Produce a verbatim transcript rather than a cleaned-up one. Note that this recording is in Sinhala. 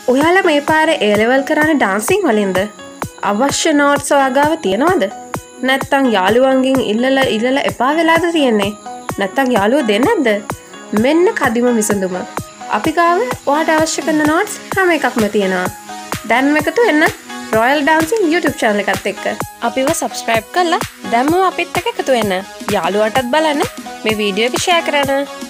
ඔයාලා මේ පාරේ A level කරන්නේ ඩාන්සින් වලින්ද? අවශ්‍ය නෝට්ස් ඔයාගාව තියනවද? නැත්තම් යාළුවන්ගෙන් ඉල්ලලා ඉල්ලලා එපා වෙලාද තියන්නේ? නැත්තම් යාළුවෝ දෙන්නේ නැද්ද? මෙන්න කදිම විසඳුම. අපි ගාව ඔයාට අවශ්‍ය කරන නෝට්ස් හැම එකක්ම තියෙනවා. දැන්ම එකතු වෙන්න Royal Dancing YouTube channel එකත් එක්ක. අපිව subscribe කරලා දැන්ම අපිත් එක්ක එකතු වෙන්න. යාළුවටත් බලන්න මේ වීඩියෝ එක share කරන්න.